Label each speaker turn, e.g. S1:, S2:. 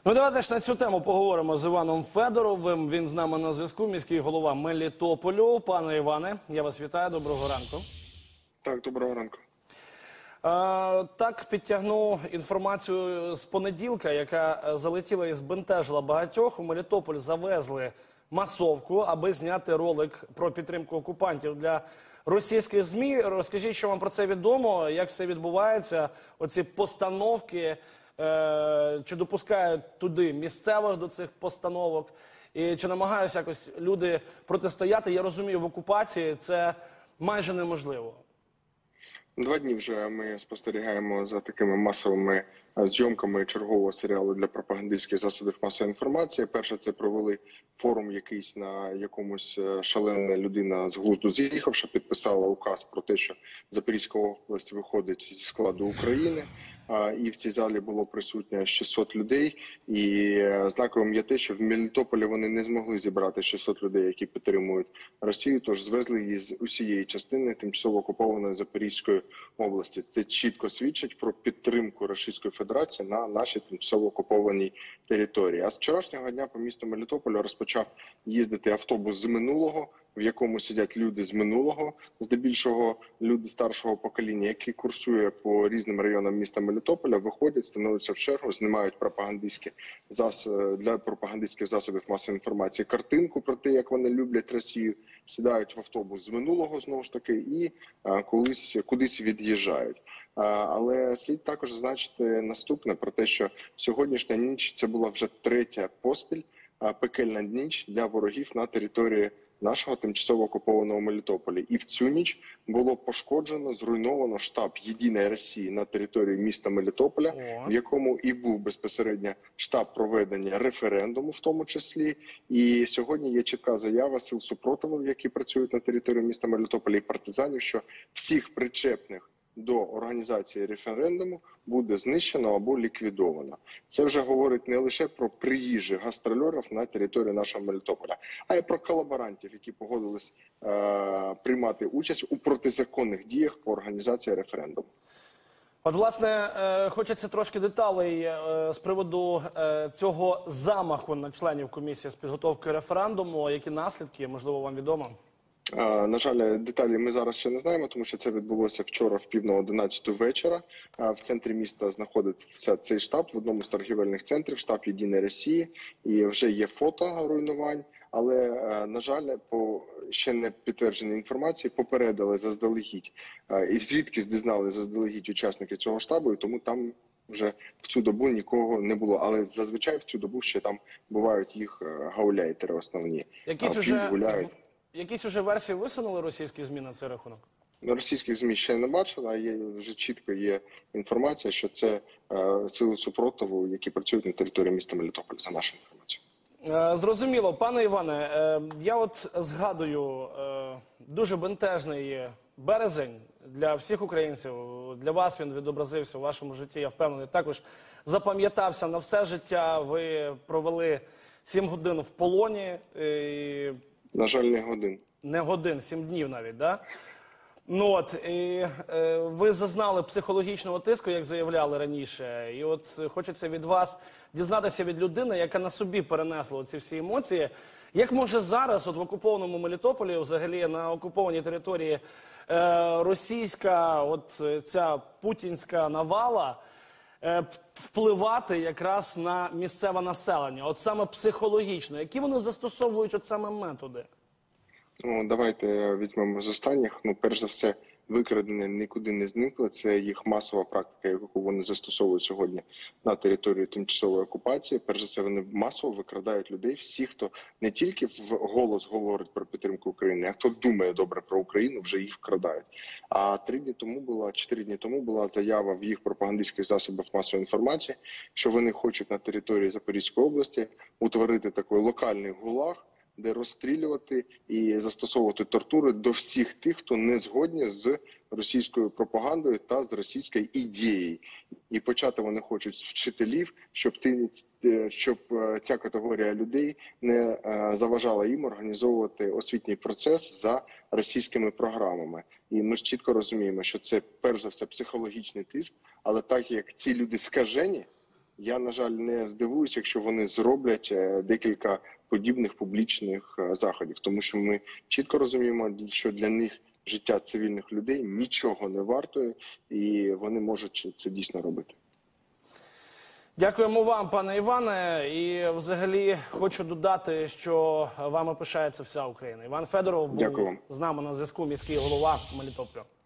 S1: Ну, давайте ж на цю тему поговоримо з Іваном Федоровим. Він з нами на зв'язку, міський голова Мелітополю. Пане Іване, я вас вітаю, доброго ранку.
S2: Так, доброго ранку.
S1: Так, підтягну інформацію з понеділка, яка залетіла і збентежила багатьох. У Мелітополь завезли масовку, аби зняти ролик про підтримку окупантів для російських ЗМІ. Розкажіть, що вам про це відомо, як все відбувається, оці постановки, чи допускають туди місцевих до цих постановок, і чи намагаються якось люди протистояти. Я розумію, в окупації це майже неможливо.
S2: 2 дні вже ми спостерігаємо за такими масовими зйомками чергового серіалу для пропагандистських засобів масової інформації. Перше, це провели форум якийсь, на якомусь шалена людина з глузду з'їхавши, підписала указ про те, що Запорізька область виходить зі складу України. І в цій залі було присутньо 600 людей. І знаковим є те, що в Мелітополі вони не змогли зібрати 600 людей, які підтримують Росію, тож звезли її з усієї частини тимчасово окупованої Запорізької області. Це чітко свідчить про підтримку Російської Федерації на нашій тимчасово окупованій території. А з вчорашнього дня по місту Мелітополю розпочав їздити автобус з минулого, в якому сидять люди з минулого, здебільшого люди старшого покоління, які курсує по різним районам міста Мелітополя, виходять, становляться в чергу, знімають пропагандистські засоби для пропагандистських засобів масової інформації картинку про те, як вони люблять Росію, сідають в автобус з минулого знову ж таки і кудись від'їжджають. Але слід також зазначити наступне про те, що сьогоднішня ніч це була вже 3-я поспіль пекельна ніч для ворогів на території нашого тимчасово окупованого Мелітополя. І в цю ніч було пошкоджено, зруйновано штаб «Єдиної Росії» на території міста Мелітополя, в якому і був безпосередньо штаб проведення референдуму в тому числі. І сьогодні є чітка заява сил супротиву, які працюють на території міста Мелітополя, і партизанів, що всіх причетних до організації референдуму буде знищено або ліквідовано. Це вже говорить не лише про приїжджих гастрольорів на території нашого Мелітополя, а й про колаборантів, які погодились приймати участь у протизаконних діях по організації референдуму.
S1: От, власне, хочеться трошки деталей з приводу цього замаху на членів комісії з підготовки референдуму. Які наслідки, можливо, вам відомо?
S2: На жаль, деталі ми зараз ще не знаємо, тому що це відбулося вчора в 10:50 вечора. В центрі міста знаходиться цей штаб, в одному з торгівельних центрів, штаб «Єдиної Росії», і вже є фото руйнувань. Але, на жаль, по ще не підтвердженій інформації попередили заздалегідь, і звідки дізнали заздалегідь учасники цього штабу, і тому там вже в цю добу нікого не було. Але зазвичай в цю добу ще там бувають їх гауляйтери основні.
S1: Якісь уже версії висунули російські ЗМІ на цей рахунок?
S2: Російських ЗМІ ще не бачили, а вже чітко є інформація, що це сили супротиву, які працюють на території міста Мелітополя, за нашою інформацією.
S1: Зрозуміло. Пане Іване, я от згадую дуже бентежний березень для всіх українців. Для вас він відобразився у вашому житті, я впевнений, також запам'ятався на все життя. Ви провели 7 годин в полоні.
S2: На жаль, не годин.
S1: Не годин, 7 днів навіть, да? Ну от, і ви зазнали психологічного тиску, як заявляли раніше. І от хочеться від вас дізнатися від людини, яка на собі перенесла ці всі емоції. Як може зараз, от в окупованому Мелітополі, взагалі на окупованій території, російська, от ця путінська навала впливати якраз на місцеве населення, от саме психологічно? Які вони застосовують от саме методи?
S2: Ну, давайте візьмемо з останніх. Ну, перш за все, викрадення нікуди не зникли. Це їх масова практика, яку вони застосовують сьогодні на території тимчасової окупації. Перш за все, вони масово викрадають людей, всіх, хто не тільки вголос говорить про підтримку України, а хто думає добре про Україну, вже їх вкрадають. А 4 дні тому була заява в їх пропагандистських засобах масової інформації, що вони хочуть на території Запорізької області утворити такий локальний ГУЛАГ, де розстрілювати і застосовувати тортури до всіх тих, хто не згодні з російською пропагандою та з російською ідеєю. І почати вони хочуть з вчителів, щоб ця категорія людей не заважала їм організовувати освітній процес за російськими програмами. І ми ж чітко розуміємо, що це перш за все психологічний тиск, але так як ці люди скажені, Я, на жаль, не здивуюся, якщо вони зроблять декілька подібних публічних заходів, тому що ми чітко розуміємо, що для них життя цивільних людей нічого не вартує, і вони можуть це дійсно робити.
S1: Дякуємо вам, пане Іване. І взагалі хочу додати, що вами пишається вся Україна. Іван Федоров був з нами на зв'язку, міський голова Мелітополя.